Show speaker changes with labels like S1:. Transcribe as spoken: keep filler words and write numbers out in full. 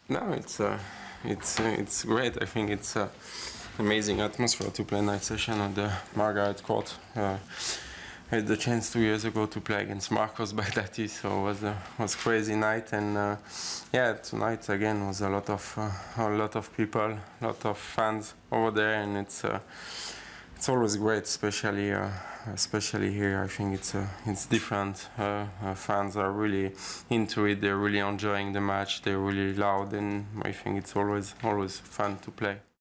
S1: No, it's uh, it's uh, it's great. I think it's uh, amazing atmosphere to play night session at the Margaret Court. Uh, I had the chance two years ago to play against Marcos Baghdati, so it was a was crazy night. And uh, yeah, tonight again was a lot of uh, a lot of people, a lot of fans over there, and it's uh, it's always great, especially uh, especially here. I think it's uh, it's different. Uh, uh, fans are really into it. They're really enjoying the match. They're really loud, and I think it's always always fun to play.